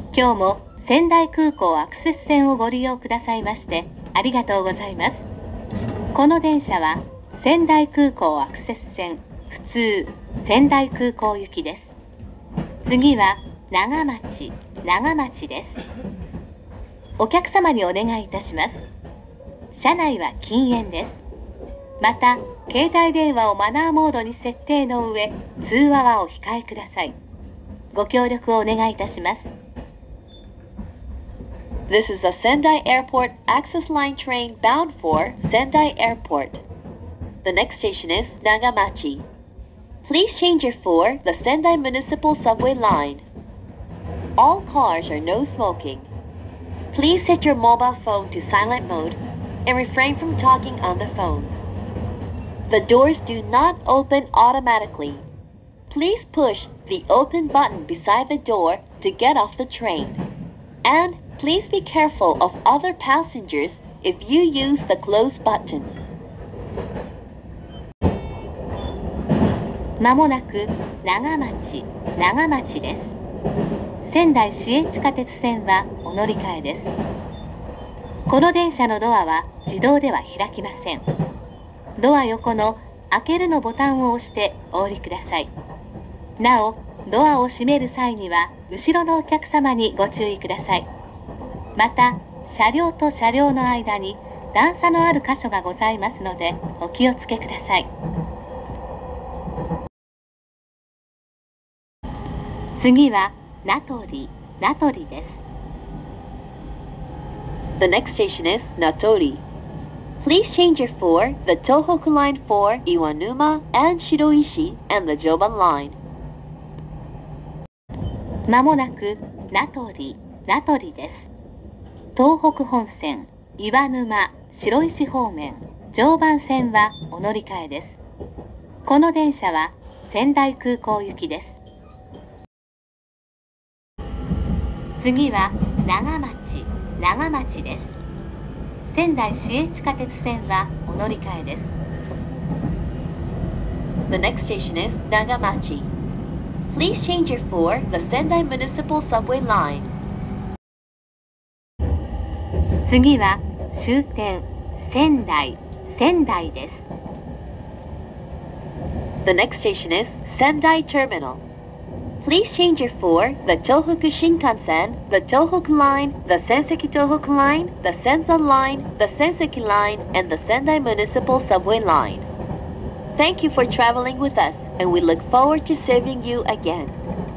今日も仙台空港アクセス線をご利用くださいましてありがとうございます。この電車は仙台空港アクセス線普通仙台空港行きです。次は長町です。お客様にお願いいたします。車内は禁煙です。また、携帯電話をマナーモードに設定の上、通話はお控えください。ご協力をお願いいたします。This is a Sendai Airport Access Line train bound for Sendai Airport. The next station is Nagamachi. Please change your for the Sendai Municipal Subway line. All cars are no smoking. Please set your mobile phone to silent mode and refrain from talking on the phone. The doors do not open automatically. Please push the open button beside the door to get off the train. And please be careful of other passengers if you use the close button. まもなく長町です。仙台市営地下鉄線はお乗り換えです。この電車のドアは自動では開きません。ドア横の開けるのボタンを押してお降りください。なお、ドアを閉める際には後ろのお客様にご注意ください。また、車両と車両の間に段差のある箇所がございますのでお気をつけください。次は名取です。The next station is Natori. Please change your for the Tohoku line for Iwanuma and Shiroishi and the Joban line. まもなく名取です。東北本線、岩沼、白石方面、常磐線はお乗り換えです。この電車は仙台空港行きです。次は長町です。仙台市営地下鉄線はお乗り換えです。The next station is Nagamachi. Please change your for the Sendai Municipal Subway line. 次は終点仙台です。The next station is Sendai Terminal. Please change your for the Tohoku Shinkansen, the Tohoku line, the Senseki Tohoku line, the Sensan line, the Senseki line, and the Sendai Municipal Subway line. Thank you for traveling with us, and we look forward to serving you again.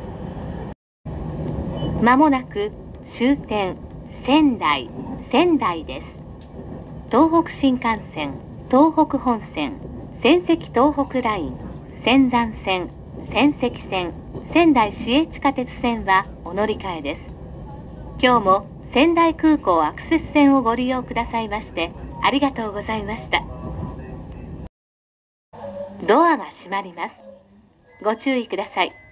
まもなく終点仙台です。東北新幹線、東北本線、仙石東北ライン、仙山線、仙石線、仙台市営地下鉄線はお乗り換えです。今日も仙台空港アクセス線をご利用くださいましてありがとうございました。ドアが閉まります。ご注意ください。